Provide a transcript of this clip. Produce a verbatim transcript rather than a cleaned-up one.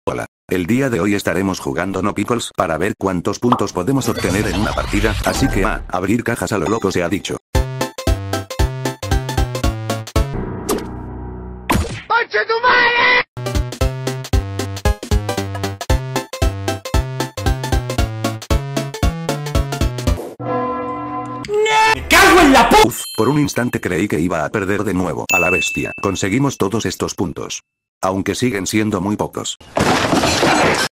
Hola. El día de hoy estaremos jugando No Pickles para ver cuántos puntos podemos obtener en una partida, así que a abrir cajas a lo loco se ha dicho. ¡Conche tu madre! ¡Me cago en la p***! Uf, por un instante creí que iba a perder de nuevo a la bestia. Conseguimos todos estos puntos. Aunque siguen siendo muy pocos.